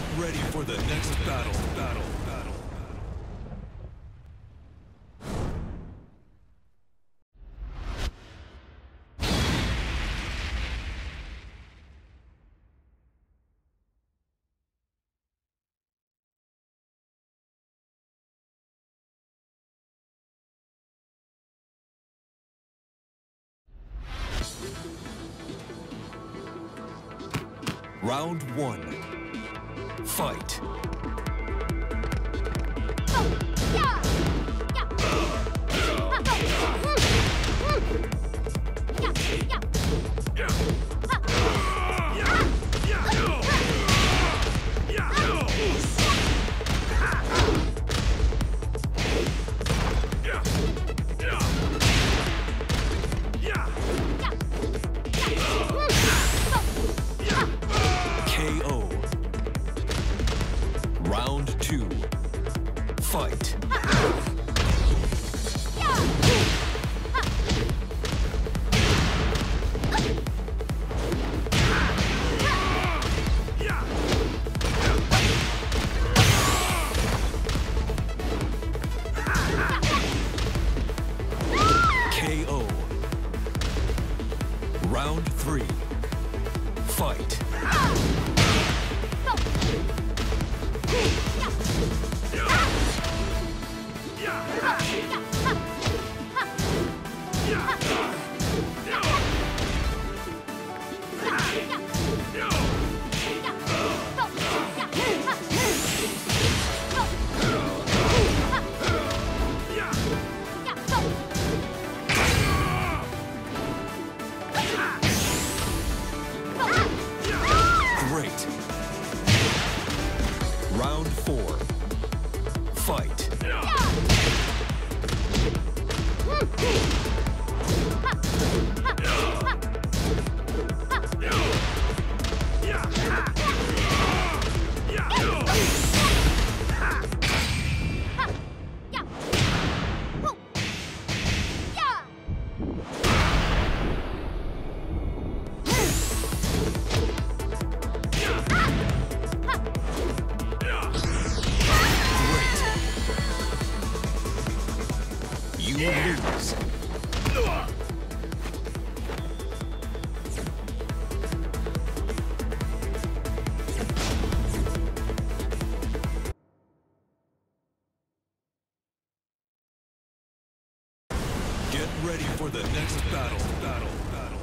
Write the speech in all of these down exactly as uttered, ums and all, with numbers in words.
ready for the next battle. Battle. Battle. Round one. Fight. K O. Round two. Fight. K O. Round three. Fight. Great. Round four. Fight. You lose. Get ready for the next battle. Battle. Battle.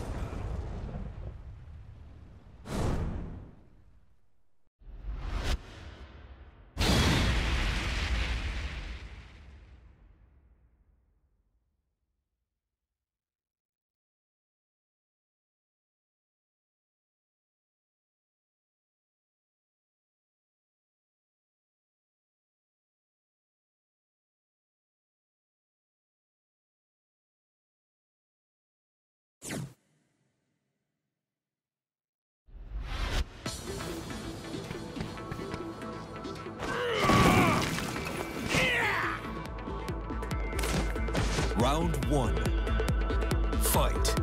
Round one. Fight.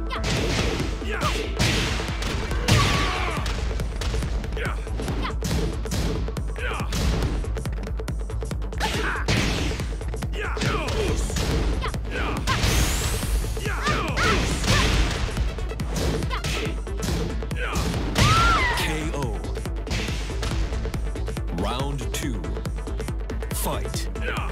K O. Round two. Fight.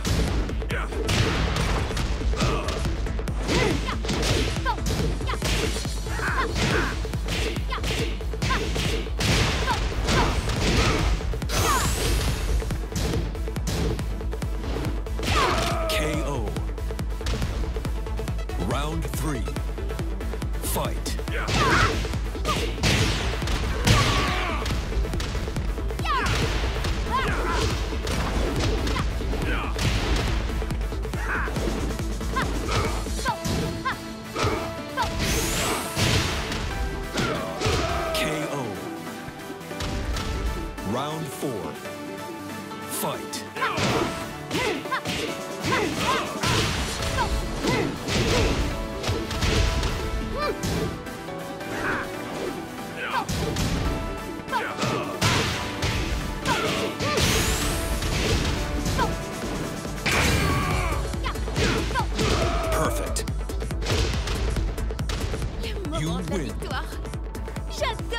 K O. Round three. Fight. K O. Round four. Fight. moment de la win. victoire. J'adore